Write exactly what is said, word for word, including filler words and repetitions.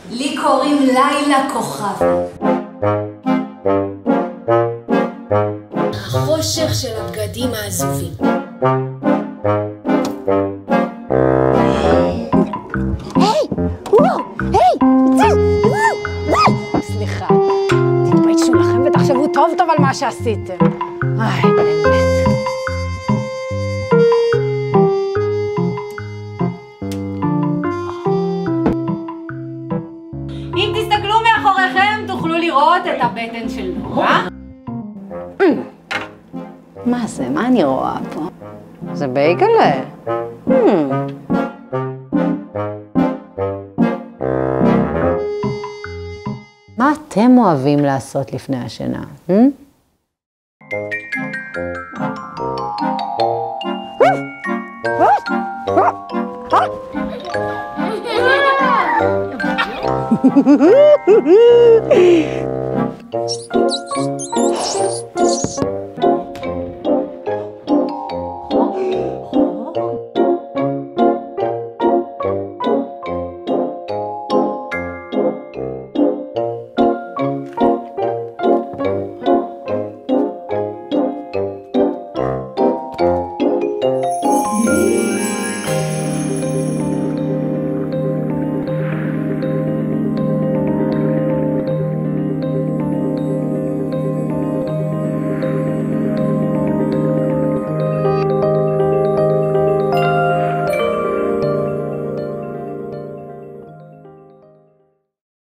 לי קוראים לילה כוכבי. החושך של הבגדים העזובים. היי! וואו! היי! סליחה, תתביישו לכם ותחשבו טוב טוב על מה שעשיתם. איי, באמת. אם תסתכלו מאחוריכם תוכלו לראות את הבטן של נורא. מה זה? מה אני רואה פה? זה בייגלה. מה אתם אוהבים לעשות לפני השינה?